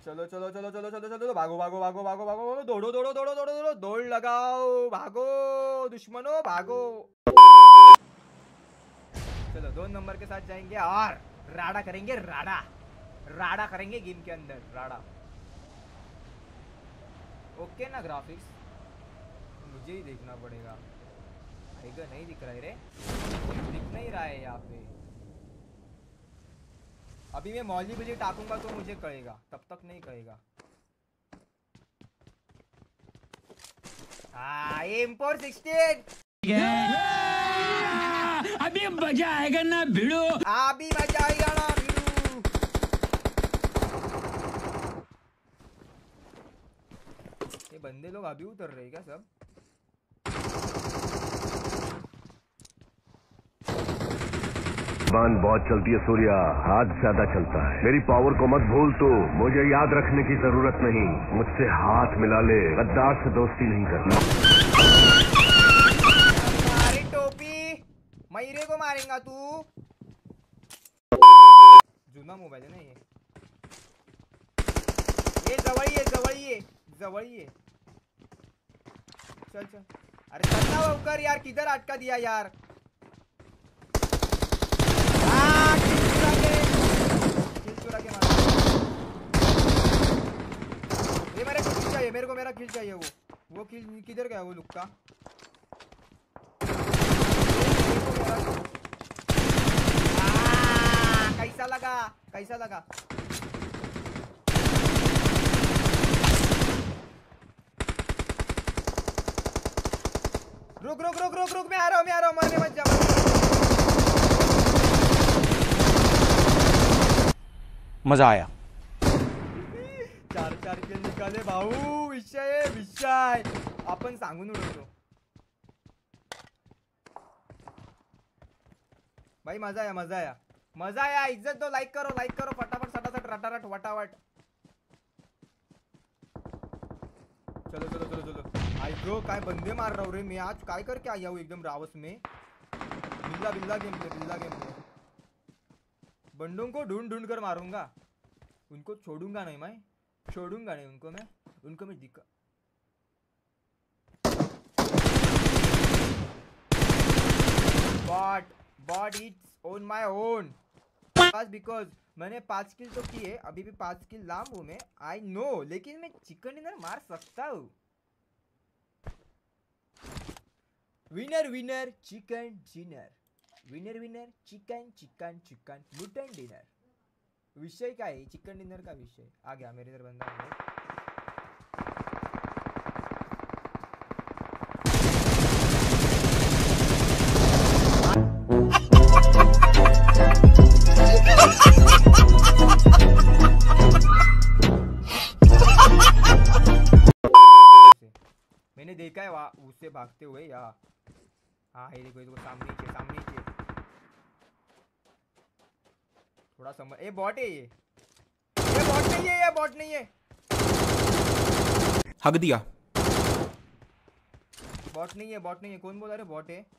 चलो चलो चलो चलो चलो चलो, भागो भागो भागो भागो भागो, दौड़ो दौड़ो दौड़ो दौड़ो दौड़ो, दौड़ लगाओ, भागो दुश्मनों भागो। चलो 2 नंबर के साथ जाएंगे और राडा करेंगे, राडा राडा करेंगे गेम के अंदर, राडा। ओके ना ग्राफिक्स? मुझे ही देखना पड़ेगा। आएगा नहीं दिख रहा है रे, दिख नहीं रहा है यहाँ पे। अभी मैं मौली बजी टाकूंगा तो मुझे कहेगा, तब तक नहीं कहेगा। हाँ M416 अभी मजा आएगा ना भिड़ो, अभी मजा आएगा ना भिड़ो। ये बंदे लोग अभी उतर रहे क्या सब? जबान बहुत चलती है सूर्या, हाथ ज्यादा चलता है। मेरी पावर को मत भूल तू, मुझे याद रखने की जरूरत नहीं। मुझसे हाथ मिला ले, गद्दार से दोस्ती नहीं करना। अरे टोपी, मयरे को मारेगा तू। जूना मोबाइल है ना ये जवड़ी है जवड़ी है जवड़ी है। चल चल, अरे चलना होकर यार, किधर अटका दिया यार। ये मेरे को किल चाहिए, मेरे को मेरा किल चाहिए। वो किल किधर गया वो लुक्का? कैसा लगा कैसा लगा? रुक रुक रुक रुक रुक, मैं आ रहा हूँ, मरने मत जा। मजा आया। 4 किल निकाले भाऊ, विषय विषय आपण सांगून उडवतो भाई। मजा आया मजा आया मजा आया। इज्जत दो, लाइक करो फटाफट सटासट रटारट वटावट। चलो चलो चलो चलो, आई गो काय बंदे मार रहा हूँ रे मैं आज, काय करके आया हूँ एकदम रावस में। बिल्ला बिल्ला गेम प्ले। बंदों को ढूंढ ढूंढ कर मारूंगा, उनको छोड़ूंगा नहीं मैं, छोड़ूंगा नहीं उनको मैं दिखा। But it's on my own because मैंने 5 किल तो किए, अभी भी 5 किल लाम हूँ मैं, आई नो, लेकिन मैं चिकन डिनर मार सकता हूँ। Winner winner chicken dinner, winner winner chicken chicken chicken mutton dinner. विषय क्या है? चिकन डिनर का विषय आ गया मेरे इधर बंदा है। मैंने देखा है वहाँ उससे भागते हुए यहाँ। हाँ ये देखो सामने ही थोड़ा समझ। ये बॉट है, ये बॉट नहीं है। हक दिया। बॉट नहीं है। कौन बोला रे बॉट है?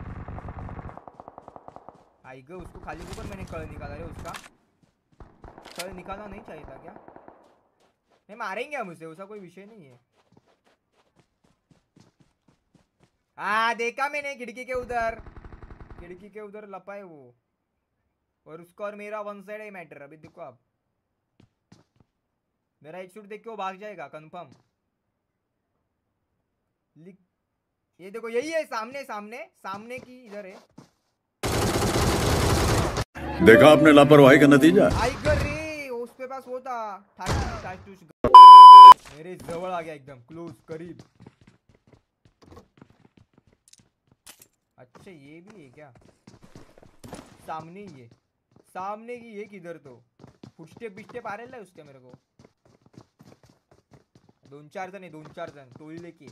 आई गो, उसको खाली ऊपर मैंने कल निकाला रे, उसका कल निकालना नहीं चाहिए था क्या? नहीं मारेंगे हम उसे, उसका कोई विषय नहीं है। देखा मैंने खिड़की के उधर लपा है वो, और उसका और मेरा वन साइड है मैटर। अभी देखो आप, मेरा एक शूट देख के वो भाग जाएगा कंफर्म। ये देखो यही है, सामने की इधर है। देखा आपने लापरवाही का नतीजा। रे उसके पास वो था, मेरे जवळ आ गया एकदम क्लोज करीब। अच्छा ये भी है क्या? सामने की ये किधर तो फुटस्टेप आ रहे उसके मेरे को। 2-4 जण टोळी लेके।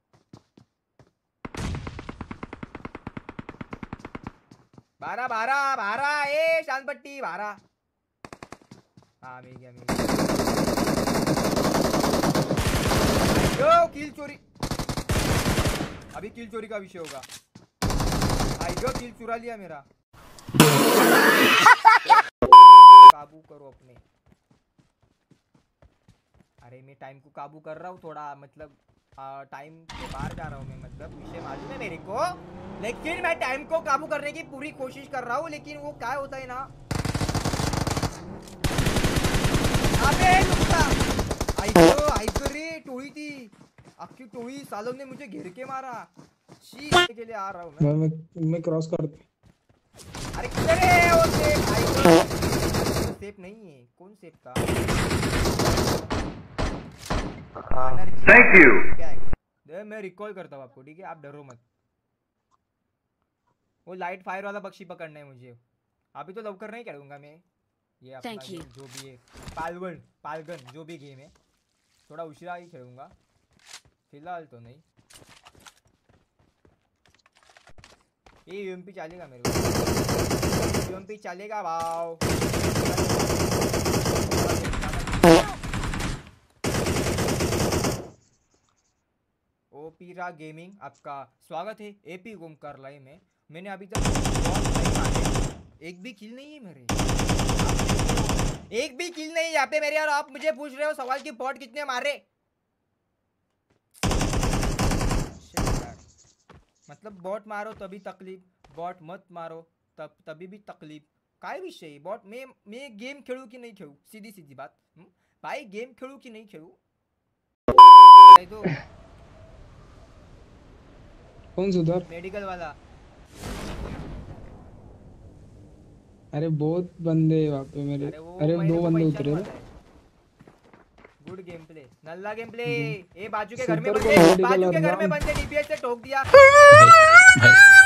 बारा ए शानपट्टी बारा। हाँ मिल गया किल चोरी। अभी किल चोरी का विषय होगा। किल चुरा लिया मेरा। काबू करो अपने। अरे मैं टाइम को काबू कर रहा हूँ थोड़ा, मतलब टाइम के बाहर जा रहा हूँ मैं, मतलब विषय मालूम है मेरे को, लेकिन मैं टाइम को काबू करने की पूरी कोशिश कर रहा हूँ, लेकिन वो क्या होता है ना, अबे आइको रे, टोई थी आपकी टोई, सालों ने मुझे घेर के मारा, शी के लिए आ रहा हूँ मैं क्रॉस कर दे। अरे किधर है वो सेफ? आइको सेफ नहीं है, कौन सेफ था? Thank you. मैं रिकॉल करता हूँ आपको, ठीक है, आप डरो मत। वो लाइट फायर वाला पक्षी पकड़ना है मुझे, अभी तो लवकर नहीं खेलूंगा मैं ये अपना गेम जो भी है, पालगन जो भी गेम है, थोड़ा उशिरा ही खेलूंगा, फिलहाल तो नहीं। ये यूएमपी चलेगा मेरे को, यूएमपी चलेगा वाओ। ओपीरा गेमिंग आपका स्वागत है एपी गुम कर लाई में। मैंने अभी तक एक भी किल नहीं है मेरे, एक भी किल नहीं यहाँ पे मेरे, और आप मुझे पूछ रहे हो सवाल की बॉट कितने मारे, मतलब बॉट मारो तभी तकलीफ, बॉट मत मारो तभी भी तकलीफ, काय विषय बॉट। मैं गेम खेलूँ कि नहीं खेलूँ, सीधी सीधी बात भाई, गेम खेलूँ कि नहीं खेलूँ? तो कौन सुधर? मेडिकल वाला। अरे बहुत बंदे वहाँ पे मेरे, अरे 2 बंदे उतरे ना। गुड गेम प्ले, नल्ला गेम प्ले। ए बाजू के घर में बंदे, बाजू के घर में बंदे डीपीएस से ठोक दिया।